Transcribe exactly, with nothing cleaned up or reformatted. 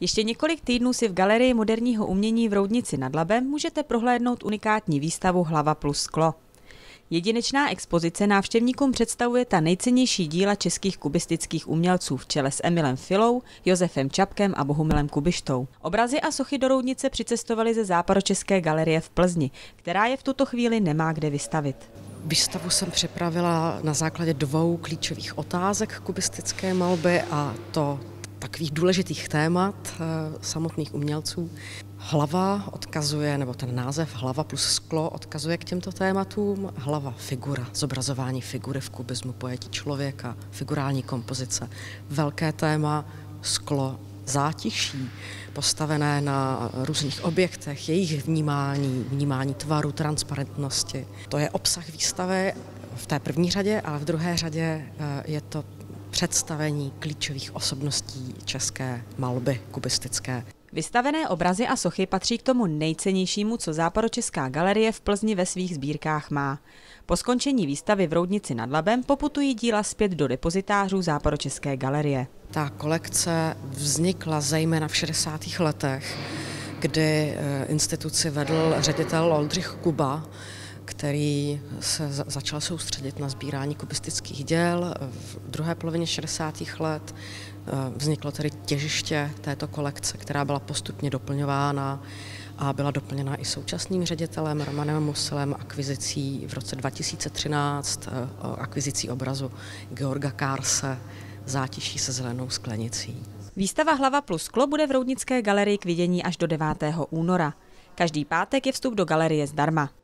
Ještě několik týdnů si v Galerii moderního umění v Roudnici nad Labem můžete prohlédnout unikátní výstavu Hlava plus sklo. Jedinečná expozice návštěvníkům představuje ta nejcennější díla českých kubistických umělců v čele s Emilem Filou, Josefem Čapkem a Bohumilem Kubištou. Obrazy a sochy do Roudnice přicestovali ze Západočeské galerie v Plzni, která je v tuto chvíli nemá kde vystavit. Výstavu jsem připravila na základě dvou klíčových otázek kubistické malby, a to takových důležitých témat samotných umělců. Hlava odkazuje, nebo ten název Hlava plus sklo odkazuje k těmto tématům. Hlava, figura, zobrazování figury v kubismu, pojetí člověka, figurální kompozice. Velké téma sklo, zátiší, postavené na různých objektech, jejich vnímání, vnímání tvaru, transparentnosti. To je obsah výstavy v té první řadě, ale v druhé řadě je to představení klíčových osobností české malby kubistické. Vystavené obrazy a sochy patří k tomu nejcennějšímu, co Západočeská galerie v Plzni ve svých sbírkách má. Po skončení výstavy v Roudnici nad Labem poputují díla zpět do depozitářů Západočeské galerie. Ta kolekce vznikla zejména v šedesátých letech, kdy instituci vedl ředitel Oldřich Kuba, který se začal soustředit na sbírání kubistických děl. V druhé polovině šedesátých let vzniklo tedy těžiště této kolekce, která byla postupně doplňována a byla doplněna i současným ředitelem Romanem Musilem akvizicí v roce dva tisíce třináct, akvizicí obrazu Georga Karse Zátiší se zelenou sklenicí. Výstava Hlava plus sklo bude v Roudnické galerii k vidění až do devátého února. Každý pátek je vstup do galerie zdarma.